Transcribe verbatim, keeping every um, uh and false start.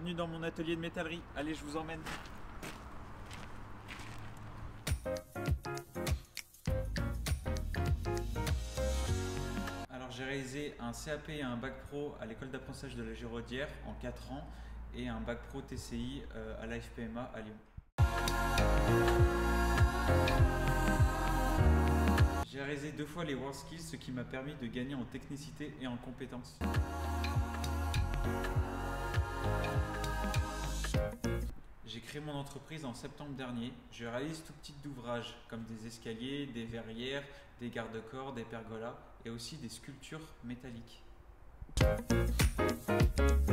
bienvenue dans mon atelier de métallerie. Allez, je vous emmène. Alors j'ai réalisé un C A P et un bac pro à l'école d'apprentissage de la Giraudière en quatre ans et un bac pro T C I à l'A F P M A à Lyon. J'ai réalisé deux fois les WorldSkills, ce qui m'a permis de gagner en technicité et en compétences. J'ai créé mon entreprise en septembre dernier. Je réalise tout petit d'ouvrages comme des escaliers, des verrières, des garde-corps, des pergolas et aussi des sculptures métalliques.